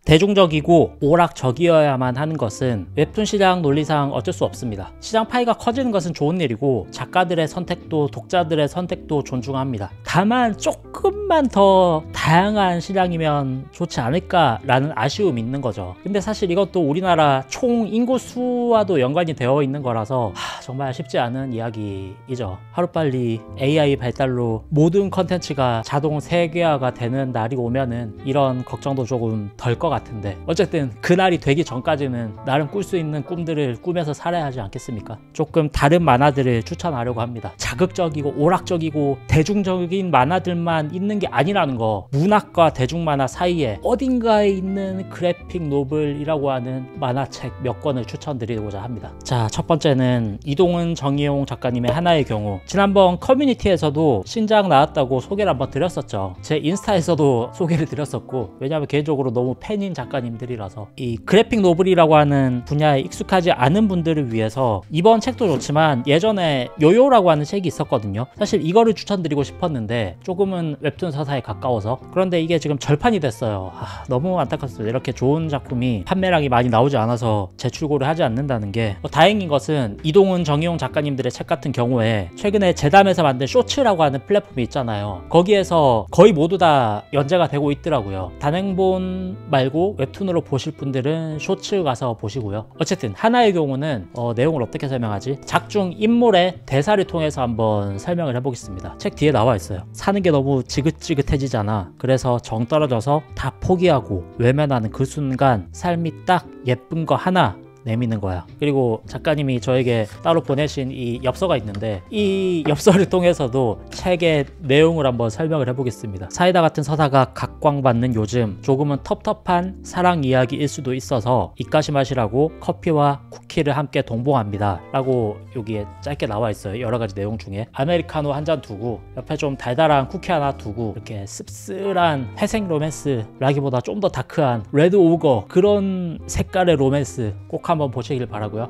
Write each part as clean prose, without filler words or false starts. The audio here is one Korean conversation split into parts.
대중적이고 오락적이어야만 하는 것은 웹툰 시장 논리상 어쩔 수 없습니다. 시장 파이가 커지는 것은 좋은 일이고 작가들의 선택도 독자들의 선택도 존중합니다. 다만 조금만 더 다양한 시장이면 좋지 않을까라는 아쉬움이 있는 거죠. 근데 사실 이것도 우리나라 총 인구수와도 연관이 되어 있는 거라서 정말 쉽지 않은 이야기이죠. 하루빨리 AI 발달로 모든 컨텐츠가 자동 세계화가 되는 날이 오면은 이런 걱정도 조금 덜 것 같은데, 어쨌든 그날이 되기 전까지는 나름 꿀 수 있는 꿈들을 꾸면서 살아야 하지 않겠습니까? 조금 다른 만화들을 추천하려고 합니다. 자극적이고 오락적이고 대중적인 만화들만 있는 게 아니라는 거, 문학과 대중만화 사이에 어딘가에 있는 그래픽 노블이라고 하는 만화책 몇 권을 추천드리고자 합니다. 자, 첫 번째는 이동은 정의용 작가님의 하나의 경우. 지난번 커뮤니티에서도 신작 나왔다고 소개를 한번 드렸었죠. 제 인스타에서도 소개를 드렸었고, 왜냐하면 개인적으로 너무 팬인 작가님들이라서. 이 그래픽 노블이라고 하는 분야에 익숙하지 않은 분들을 위해서 이번 책도 좋지만 예전에 요요라고 하는 책이 있었거든요. 사실 이거를 추천드리고 싶었는데 조금은 웹툰 서사에 가까워서, 그런데 이게 지금 절판이 됐어요. 너무 안타깝습니다. 이렇게 좋은 작품이 판매량이 많이 나오지 않아서 재출고를 하지 않는다는 게. 다행인 것은 이동은 정의용 작가님들의 책 같은 경우에 최근에 재담에서 만든 쇼츠라고 하는 플랫폼이 있잖아요. 거기에서 거의 모두 다 연재가 되고 있더라고요. 단행본 말고 웹툰으로 보실 분들은 쇼츠 가서 보시고요. 어쨌든 하나의 경우는 내용을 어떻게 설명하지? 작중 인물의 대사를 통해서 한번 설명을 해보겠습니다. 책 뒤에 나와 있어요. 사는 게 너무 지긋지긋해지잖아. 그래서 정 떨어져서 다 포기하고 외면하는 그 순간 삶이 딱 예쁜 거 하나 내미는 거야. 그리고 작가님이 저에게 따로 보내신 이 엽서가 있는데, 이 엽서를 통해서도 책의 내용을 한번 설명을 해보겠습니다. 사이다 같은 서사가 각광받는 요즘, 조금은 텁텁한 사랑 이야기일 수도 있어서 입가심 하시라고 커피와 쿠키를 함께 동봉합니다 라고 여기에 짧게 나와 있어요. 여러 가지 내용 중에 아메리카노 한 잔 두고 옆에 좀 달달한 쿠키 하나 두고, 이렇게 씁쓸한 회색 로맨스라기보다 좀 더 다크한 레드 오거, 그런 색깔의 로맨스 꼭 한번 보시길 바라고요.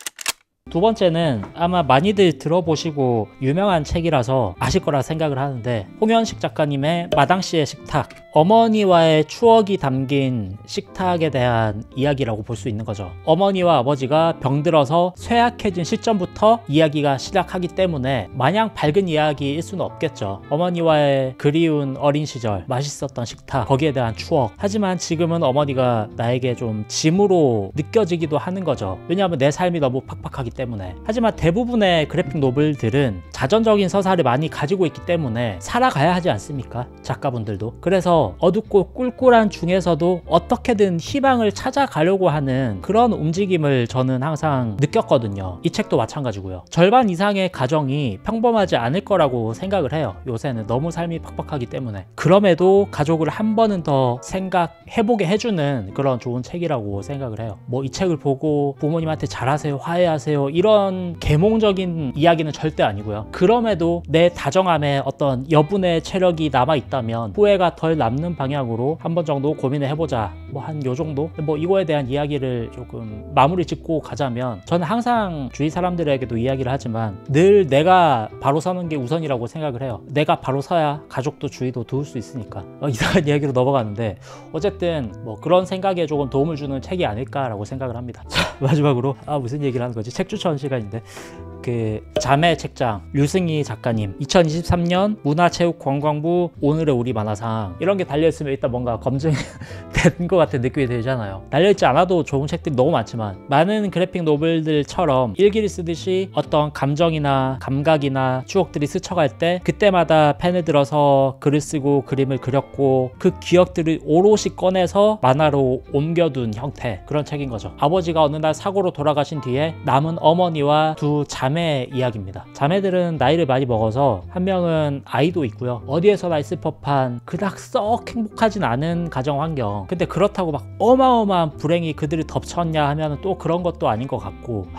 두 번째는 아마 많이들 들어보시고 유명한 책이라서 아실 거라 생각을 하는데, 홍현식 작가님의 마당씨의 식탁. 어머니와의 추억이 담긴 식탁에 대한 이야기라고 볼 수 있는 거죠. 어머니와 아버지가 병들어서 쇠약해진 시점부터 이야기가 시작하기 때문에 마냥 밝은 이야기일 수는 없겠죠. 어머니와의 그리운 어린 시절, 맛있었던 식탁, 거기에 대한 추억. 하지만 지금은 어머니가 나에게 좀 짐으로 느껴지기도 하는 거죠. 왜냐하면 내 삶이 너무 팍팍하기 때문에. 하지만 대부분의 그래픽 노블들은 자전적인 서사를 많이 가지고 있기 때문에 살아가야 하지 않습니까? 작가분들도. 그래서 어둡고 꿀꿀한 중에서도 어떻게든 희망을 찾아가려고 하는 그런 움직임을 저는 항상 느꼈거든요. 이 책도 마찬가지고요. 절반 이상의 가정이 평범하지 않을 거라고 생각을 해요. 요새는 너무 삶이 팍팍하기 때문에. 그럼에도 가족을 한 번은 더 생각해보게 해주는 그런 좋은 책이라고 생각을 해요. 뭐 이 책을 보고 부모님한테 잘하세요, 화해하세요, 이런 계몽적인 이야기는 절대 아니고요. 그럼에도 내 다정함에 어떤 여분의 체력이 남아있다면 후회가 덜 남는 방향으로 한 번 정도 고민을 해보자. 뭐 한 요 정도? 뭐 이거에 대한 이야기를 조금 마무리 짓고 가자면, 저는 항상 주위 사람들에게도 이야기를 하지만 늘 내가 바로 서는 게 우선이라고 생각을 해요. 내가 바로 서야 가족도 주위도 도울 수 있으니까. 이상한 이야기로 넘어가는데, 어쨌든 뭐 그런 생각에 조금 도움을 주는 책이 아닐까라고 생각을 합니다. 자, 마지막으로 무슨 얘기를 하는 거지? 책 추천 시간인데, 그 자매 책장 류승희 작가님 2023년 문화체육관광부 오늘의 우리 만화상, 이런 게 달려있으면 일단 뭔가 검증된 것 같은 느낌이 들잖아요. 달려있지 않아도 좋은 책들이 너무 많지만, 많은 그래픽 노블들처럼 일기를 쓰듯이 어떤 감정이나 감각이나 추억들이 스쳐갈 때 그때마다 펜을 들어서 글을 쓰고 그림을 그렸고 그 기억들을 오롯이 꺼내서 만화로 옮겨둔 형태, 그런 책인 거죠. 아버지가 어느 날 사고로 돌아가신 뒤에 남은 어머니와 두 자매 이야기입니다. 자매들은 나이를 많이 먹어서 한 명은 아이도 있고요. 어디에서나 있을 법한 그닥 썩 행복하진 않은 가정 환경. 근데 그렇다고 막 어마어마한 불행이 그들을 덮쳤냐 하면 또 그런 것도 아닌 것 같고,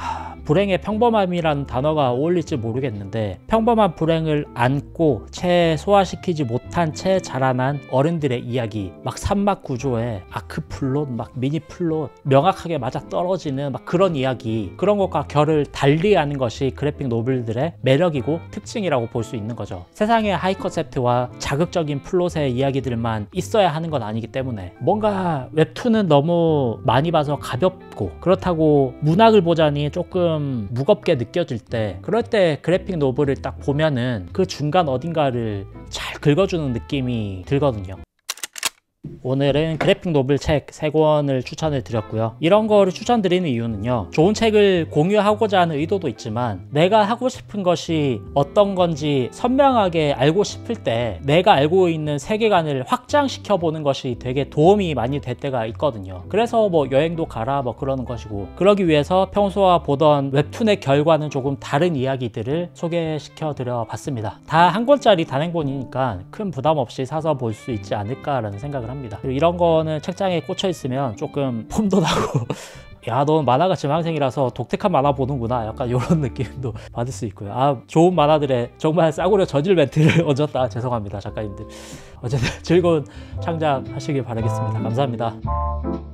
불행의 평범함이라는 단어가 어울릴지 모르겠는데 평범한 불행을 안고 채 소화시키지 못한 채 자라난 어른들의 이야기, 막 산막 구조에 아크플롯, 막 미니플롯 명확하게 맞아 떨어지는 막 그런 이야기, 그런 것과 결을 달리하는 것이 그래픽 노블들의 매력이고 특징이라고 볼 수 있는 거죠. 세상에 하이 컨셉트와 자극적인 플롯의 이야기들만 있어야 하는 건 아니기 때문에 뭔가 웹툰은 너무 많이 봐서 가볍고 그렇다고 문학을 보자니 조금 무겁게 느껴질 때, 그럴 때 그래픽 노블을 딱 보면은 그 중간 어딘가를 잘 긁어주는 느낌이 들거든요. 오늘은 그래픽 노블 책 3권을 추천을 드렸고요. 이런 거를 추천드리는 이유는요, 좋은 책을 공유하고자 하는 의도도 있지만 내가 하고 싶은 것이 어떤 건지 선명하게 알고 싶을 때 내가 알고 있는 세계관을 확장시켜 보는 것이 되게 도움이 많이 될 때가 있거든요. 그래서 뭐 여행도 가라 뭐 그러는 것이고, 그러기 위해서 평소와 보던 웹툰의 결과는 조금 다른 이야기들을 소개시켜 드려 봤습니다. 다 한 권짜리 단행본이니까 큰 부담 없이 사서 볼 수 있지 않을까라는 생각을 합니다. 그리고 이런 거는 책장에 꽂혀 있으면 조금 폼도 나고 야, 넌 만화가 지망생이라서 독특한 만화 보는구나, 약간 이런 느낌도 받을 수 있고요. 아, 좋은 만화들의 정말 싸구려 저질 멘트를 얹었다, 죄송합니다 작가님들. 어쨌든 즐거운 창작 하시길 바라겠습니다. 감사합니다.